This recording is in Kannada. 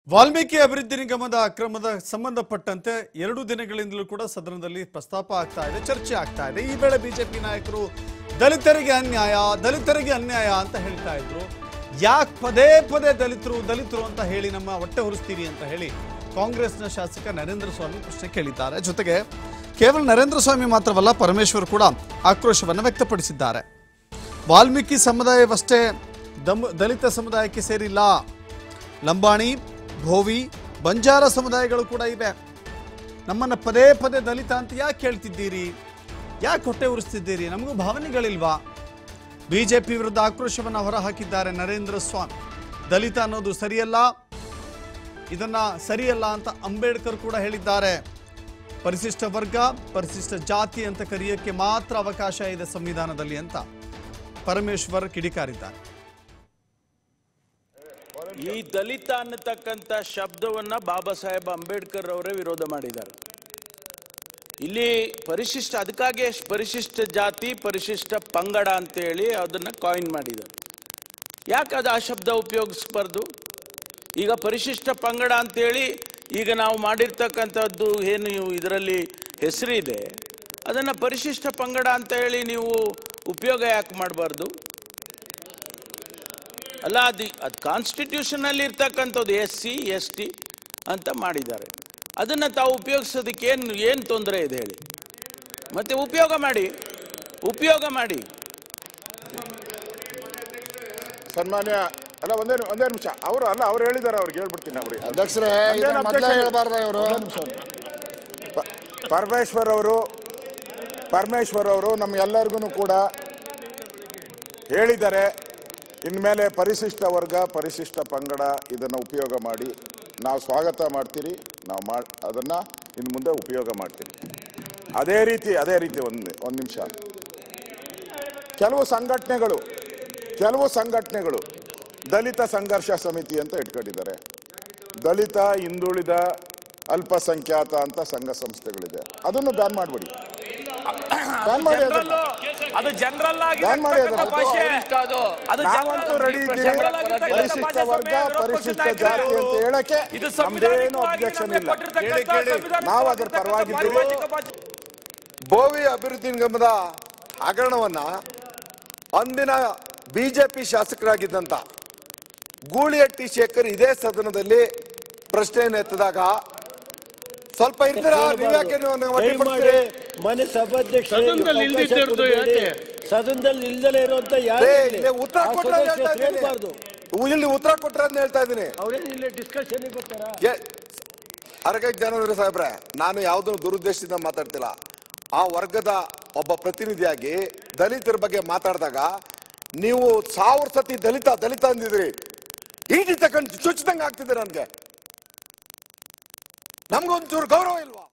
ವಾಲ್ಮೀಕಿ ಅಭಿವೃದ್ಧಿ ನಿಗಮದ ಅಕ್ರಮದ ಸಂಬಂಧಪಟ್ಟಂತೆ 2 ದಿನಗಳಿಂದಲೂ ಕೂಡ ಸದನದಲ್ಲಿ ಪ್ರಸ್ತಾಪ ಆಗ್ತಾ ಇದೆ, ಚರ್ಚೆ ಆಗ್ತಾ ಇದೆ. ಈ ವೇಳೆ ಬಿಜೆಪಿ ನಾಯಕರು ದಲಿತರಿಗೆ ಅನ್ಯಾಯ ಅಂತ ಹೇಳ್ತಾ ಇದ್ರು. ಯಾಕೆ ಪದೇ ಪದೇ ದಲಿತರು ಅಂತ ಹೇಳಿ ನಮ್ಮ ಹೊಟ್ಟೆ ಹೊರಿಸ್ತೀರಿ ಅಂತ ಹೇಳಿ ಕಾಂಗ್ರೆಸ್ನ ಶಾಸಕ ನರೇಂದ್ರ ಸ್ವಾಮಿ ಪ್ರಶ್ನೆ ಕೇಳಿದ್ದಾರೆ. ಜೊತೆಗೆ ಕೇವಲ ನರೇಂದ್ರ ಸ್ವಾಮಿ ಮಾತ್ರವಲ್ಲ, ಪರಮೇಶ್ವರ್ ಕೂಡ ಆಕ್ರೋಶವನ್ನು ವ್ಯಕ್ತಪಡಿಸಿದ್ದಾರೆ. ವಾಲ್ಮೀಕಿ ಸಮುದಾಯವಷ್ಟೇ ದಲಿತ ಸಮುದಾಯಕ್ಕೆ ಸೇರಿಲ್ಲ, ಲಂಬಾಣಿ, ಭೋವಿ, ಬಂಜಾರ ಸಮುದಾಯಗಳು ಕೂಡ ಇವೆ. ನಮ್ಮನ್ನು ಪದೇ ಪದೇ ದಲಿತ ಅಂತ ಯಾಕೆ ಹೇಳ್ತಿದ್ದೀರಿ, ಯಾಕೆ ಹೊಟ್ಟೆ ಉರಿಸ್ತಿದ್ದೀರಿ, ನಮಗೂ ಭಾವನೆಗಳಿಲ್ವಾ? ಬಿಜೆಪಿ ವಿರುದ್ಧ ಆಕ್ರೋಶವನ್ನು ಹೊರಹಾಕಿದ್ದಾರೆ ನರೇಂದ್ರ ಸ್ವಾಮಿ. ದಲಿತ ಅನ್ನೋದು ಸರಿಯಲ್ಲ, ಇದನ್ನ ಸರಿಯಲ್ಲ ಅಂತ ಅಂಬೇಡ್ಕರ್ ಕೂಡ ಹೇಳಿದ್ದಾರೆ. ಪರಿಶಿಷ್ಟ ವರ್ಗ, ಪರಿಶಿಷ್ಟ ಜಾತಿ ಅಂತ ಕರೆಯೋಕ್ಕೆ ಮಾತ್ರ ಅವಕಾಶ ಇದೆ ಸಂವಿಧಾನದಲ್ಲಿ ಅಂತ ಪರಮೇಶ್ವರ್ ಕಿಡಿಕಾರಿದ್ದಾರೆ. ಈ ದಲಿತ ಅನ್ನತಕ್ಕಂಥ ಶಬ್ದವನ್ನ ಬಾಬಾ ಸಾಹೇಬ್ ಅಂಬೇಡ್ಕರ್ ಅವರೇ ವಿರೋಧ ಮಾಡಿದ್ದಾರೆ. ಇಲ್ಲಿ ಪರಿಶಿಷ್ಟ, ಅದಕ್ಕಾಗಿ ಪರಿಶಿಷ್ಟ ಜಾತಿ, ಪರಿಶಿಷ್ಟ ಪಂಗಡ ಅಂತೇಳಿ ಅದನ್ನ ಕಾಯಿನ್ ಮಾಡಿದ್ದಾರೆ. ಯಾಕೆ ಅದು ಆ ಶಬ್ದ ಉಪಯೋಗಿಸಬಾರ್ದು? ಈಗ ಪರಿಶಿಷ್ಟ ಪಂಗಡ ಅಂತೇಳಿ ಈಗ ನಾವು ಮಾಡಿರ್ತಕ್ಕಂಥದ್ದು ಏನು ಇದರಲ್ಲಿ ಹೆಸರಿದೆ, ಅದನ್ನು ಪರಿಶಿಷ್ಟ ಪಂಗಡ ಅಂತ ಹೇಳಿ ನೀವು ಉಪಯೋಗ ಯಾಕೆ ಮಾಡಬಾರ್ದು? ಅಲ್ಲ, ಅದು ಕಾನ್ಸ್ಟಿಟ್ಯೂಷನ್ ಅಲ್ಲಿ ಇರ್ತಕ್ಕಂಥದ್ದು SC ST ಅಂತ ಮಾಡಿದ್ದಾರೆ. ಅದನ್ನ ತಾವು ಉಪಯೋಗಿಸೋದಕ್ಕೆ ಏನು ತೊಂದರೆ ಇದೆ ಹೇಳಿ? ಮತ್ತೆ ಉಪಯೋಗ ಮಾಡಿ. ಸನ್ಮಾನ್ಯ ಅಲ್ಲ, ಒಂದೇ ನಿಮಿಷ. ಅವ್ರು ಹೇಳಿದ್ದಾರೆ, ಅವ್ರಿಗೆ ಹೇಳ್ಬಿಡ್ತೀನಿ. ಅವ್ರಿಗೆ ಅಧ್ಯಕ್ಷರೇ, ಪರಮೇಶ್ವರ್ ಅವರು ನಮ್ಗೆಲ್ಲರಿಗೂ ಕೂಡ ಹೇಳಿದ್ದಾರೆ, ಇನ್ಮೇಲೆ ಪರಿಶಿಷ್ಟ ವರ್ಗ, ಪರಿಶಿಷ್ಟ ಪಂಗಡ ಇದನ್ನು ಉಪಯೋಗ ಮಾಡಿ ನಾವು ಸ್ವಾಗತ ಮಾಡ್ತೀರಿ, ನಾವು ಅದನ್ನು ಇನ್ನು ಮುಂದೆ ಉಪಯೋಗ ಮಾಡ್ತೀರಿ. ಅದೇ ರೀತಿ ಒಂದು ನಿಮಿಷ. ಕೆಲವು ಸಂಘಟನೆಗಳು ದಲಿತ ಸಂಘರ್ಷ ಸಮಿತಿ ಅಂತ ಇಟ್ಕೊಂಡಿದ್ದಾರೆ. ದಲಿತ, ಹಿಂದುಳಿದ, ಅಲ್ಪಸಂಖ್ಯಾತ ಅಂತ ಸಂಘ ಸಂಸ್ಥೆಗಳಿದೆ. ಅದನ್ನು ಬ್ಯಾನ್ ಮಾಡಬೇಡಿ. ನಾವಂತೂ ರೆಡಿ ಇದ್ದೀವಿ. ಪರಿಶಿಷ್ಟ ವರ್ಗ, ಪರಿಶಿಷ್ಟ ಜಾತಿ ಅಂತ ಹೇಳಕ್ಕೆ ನಮ್ದೇನು ಅಬ್ಜೆಕ್ಷನ್ ಇಲ್ಲ. ನಾವು ಅದರ ಪರವಾಗಿದ್ದೀವಿ. ಭೋವಿ ಅಭಿವೃದ್ಧಿ ನಿಗಮದ ಹಗರಣವನ್ನ ಅಂದಿನ ಬಿಜೆಪಿ ಶಾಸಕರಾಗಿದ್ದಂತ ಗೂಳಿಹಟ್ಟಿ ಶೇಖರ್ ಇದೇ ಸದನದಲ್ಲಿ ಪ್ರಶ್ನೆಯನ್ನು ಎತ್ತಿದಾಗ ಸ್ವಲ್ಪ ಇರ್ತೀರಾ? ಮನೆ ಸಭಾಧ್ಯಕ್ಷ ಸದನದಲ್ಲಿ ಇಲ್ದಲೇ ಇರುವಂತ ಉತ್ತರ ಕೊಟ್ಟರೆ ಇಲ್ಲಿ ಉತ್ತರ ಕೊಟ್ರೆ ಅಂತ ಹೇಳ್ತಾ ಇದ್ದೀನಿ. ಅವರೇನು ಡಿಸ್ಕಷನ್ ಬರ್ತಾರಾ? ಅರಗ ಜ್ಞಾನಂದ್ರ ಸಾಹೇಬ್ರೆ, ನಾನು ಯಾವುದೋ ದುರುದ್ದೇಶದಿಂದ ಮಾತಾಡ್ತಿಲ್ಲ. ಆ ವರ್ಗದ ಒಬ್ಬ ಪ್ರತಿನಿಧಿಯಾಗಿ ದಲಿತರ ಬಗ್ಗೆ ಮಾತಾಡಿದಾಗ ನೀವು 1000 ಸತಿ ದಲಿತ ಅಂದಿದ್ರಿ. ಈಟಿ ತಗೊಂಡು ಚುಚ್ಚಿದಂಗೆ ಆಗ್ತಿದೆ. ನನ್ಗೆ ನಮ್ಗೊಂಚೂರು ಗೌರವ ಇಲ್ವಾ?